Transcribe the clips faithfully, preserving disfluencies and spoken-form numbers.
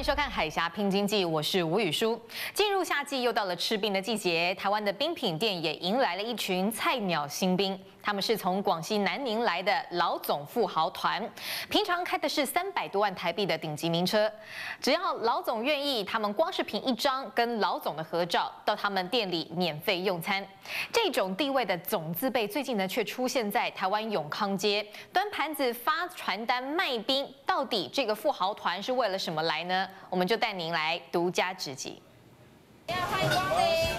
收看《海峡拼经济》，我是吴宇舒。进入夏季，又到了吃冰的季节，台湾的冰品店也迎来了一群菜鸟新兵。他们是从广西南宁来的老总富豪团，平常开的是三百多万台币的顶级名车。只要老总愿意，他们光是凭一张跟老总的合照，到他们店里免费用餐。这种地位的总字辈，最近呢却出现在台湾永康街，端盘子发传单卖冰。到底这个富豪团是为了什么来呢？我们就带您来独家直击。 欢迎光临。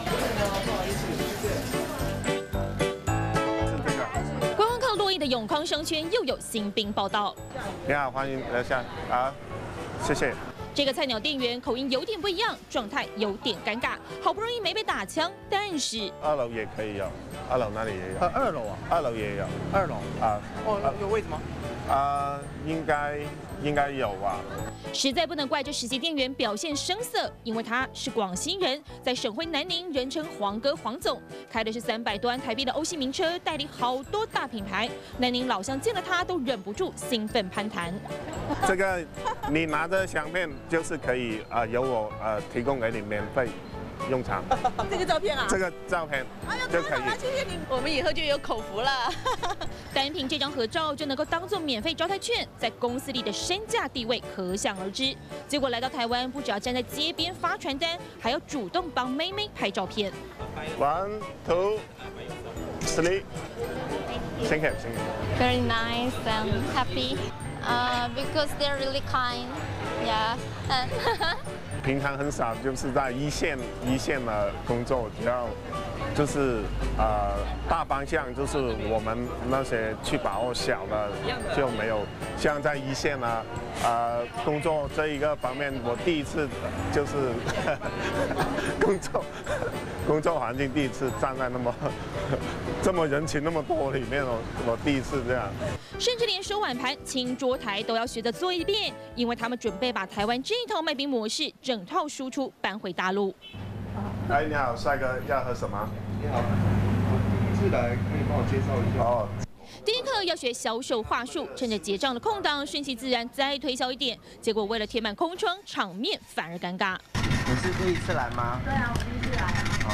观光客络绎的永康商圈又有新兵报道。 你好，欢迎来下啊，谢谢。 这个菜鸟店员口音有点不一样，状态有点尴尬，好不容易没被打枪，但是二楼也可以有，二楼那里也有。 呃，二楼啊， 二楼也有。 二楼啊， 哦，有位置吗？ 啊，应该应该有吧。 实在不能怪这实习店员表现生涩，因为他是广西人，在省会南宁，人称黄哥黄总，开的是三百多万台币的欧系名车，代理好多大品牌。南宁老乡见了他都忍不住兴奋攀谈。 这个你拿着相片就是可以啊、呃，由我呃提供给你免费用餐。 这个照片啊？ 这个照片就可以。 哎呀，谢谢你，我们以后就有口福了。 单凭这张合照就能够当做免费招待券，在公司里的身价地位可想而知。结果来到台湾，不只要站在街边发传单，还要主动帮妹妹拍照片。 One, two, three. Thank you, thank you. Very nice and happy, uh, because they're really kind. Yeah. 平常很少就是在一线一线的工作，主要就是呃大方向就是我们那些去把握小的就没有，像在一线呢呃工作这一个方面，我第一次就是工作工作环境第一次站在那么这么人群那么多里面，我我第一次这样。 甚至连收碗盘、清桌台都要学着做一遍，因为他们准备把台湾这一套卖冰模式整套输出搬回大陆。 哎，你好，帅哥，要喝什么？ 你好，我第一次来，可以帮我介绍一下。 哦。 第一课要学销售话术，趁着结账的空档，顺其自然再推销一点。结果为了填满空窗，场面反而尴尬。 你是第一次来吗？ 对啊，我第一次来啊。 哦。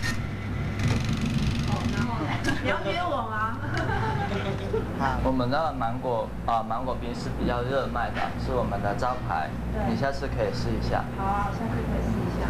哦，然后呢？你要约我吗？ 我们的芒果啊，芒果冰是比较热卖的，是我们的招牌。你下次可以试一下。 好啊，我下次可以试一下。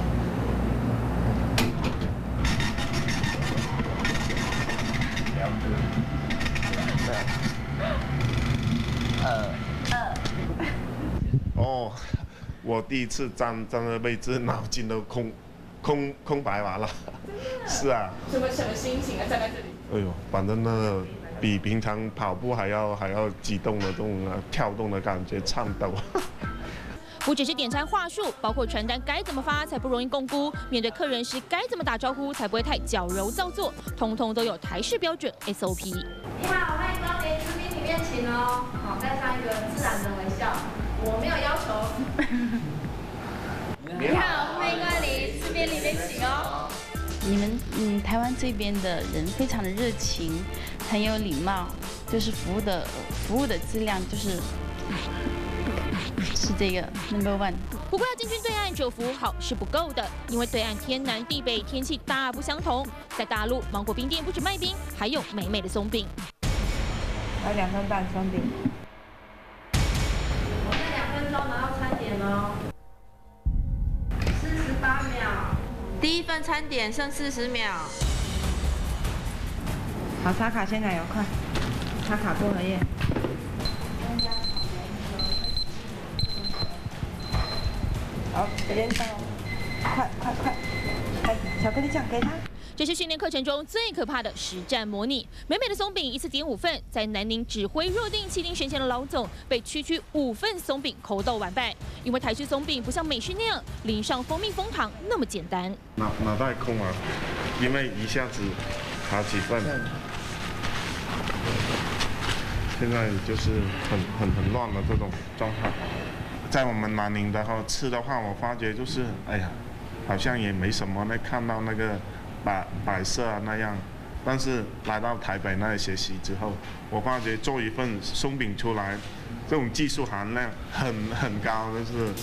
二二。 哦，我第一次站站的位置，脑筋都空空空白完了。是啊。 什么什么心情啊？站在这里。 哎呦，反正那个比平常跑步还要还要激动的这种啊跳动的感觉，颤抖。 不只是点餐话术，包括传单该怎么发才不容易共估，面对客人时该怎么打招呼才不会太矫揉造作，通通都有台式标准 S O P。 你好，欢迎光临吃冰里面请哦。好，带上一个自然的微笑，我没有要求。 你好，欢迎光临吃冰里面请哦。你们嗯，台湾这边的人非常的热情，很有礼貌，就是服务的服务的质量就是是这个 number one。 不过要进军对岸，只有服务好是不够的，因为对岸天南地北，天气大不相同。在大陆，芒果冰店不止卖冰，还有美美的松饼。 来两份蛋松饼。 我在两分钟拿到餐点哦。四十八秒。第一份餐点剩四十秒。 好，插卡鲜奶油，快，插卡薄荷叶。好，时间到，快快快，来，巧克力酱给他。 这是训练课程中最可怕的实战模拟。美美的松饼一次点五份，在南宁指挥若定、气定神闲的老总被区区五份松饼口斗完败。因为台式松饼不像美式那样淋上蜂蜜蜂糖那么简单。 脑脑袋空啊，因为一下子好几份，现在就是很很很乱的这种状态。在我们南宁的话吃的话，我发觉就是，哎呀，好像也没什么呢，看到那个摆摆设啊那样，但是来到台北那里学习之后，我发觉做一份松饼出来，这种技术含量很很高，就是。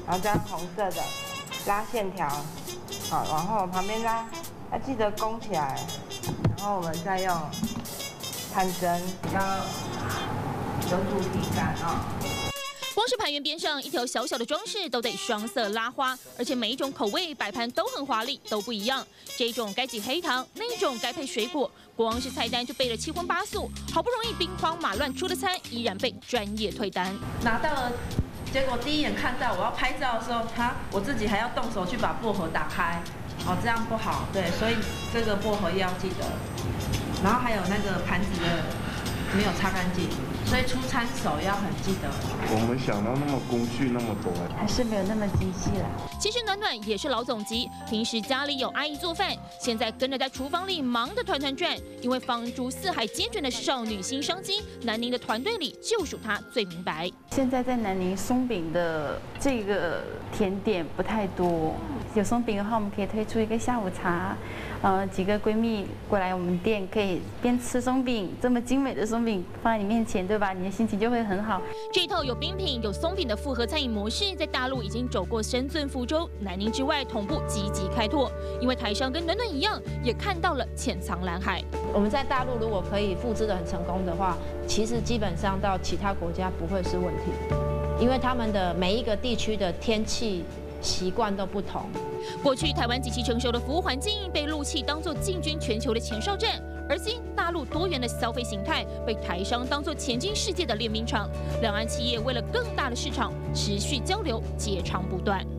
然后这样红色的拉线条，好，然后旁边拉，要记得弓起来，然后我们再用盘针，比较有主题感啊。 光是盘圆边上一条小小的装饰都得双色拉花，而且每一种口味摆盘都很华丽，都不一样。这种该挤黑糖，那种该配水果，光是菜单就备了七荤八素。好不容易兵荒马乱出的餐，依然被专业退单。 拿到了，结果第一眼看到我要拍照的时候，他我自己还要动手去把薄荷打开，哦，这样不好，对，所以这个薄荷要记得。然后还有那个盘子的没有擦干净。 所以出餐手要很记得。 我们想到那么工序那么多， 还是没有那么精细了。 其实暖暖也是老总级，平时家里有阿姨做饭，现在跟着在厨房里忙得团团转。因为放诸四海皆准的少女新商机，南宁的团队里就属她最明白。 现在在南宁松饼的这个甜点不太多，有松饼的话，我们可以推出一个下午茶。 呃，几个闺蜜过来我们店，可以边吃松饼，这么精美的松饼放在你面前，对吧？你的心情就会很好。 这套有冰品、有松饼的复合餐饮模式，在大陆已经走过深圳、福州、南宁之外，同步积极开拓。因为台商跟暖暖一样，也看到了潜藏蓝海。 我们在大陆如果可以复制得很成功的话，其实基本上到其他国家不会是问题，因为他们的每一个地区的天气习惯都不同。 过去台湾极其成熟的服务环境被陆企当作进军全球的前哨站，而今大陆多元的消费形态被台商当作前进世界的练兵场。两岸企业为了更大的市场，持续交流，截长不断。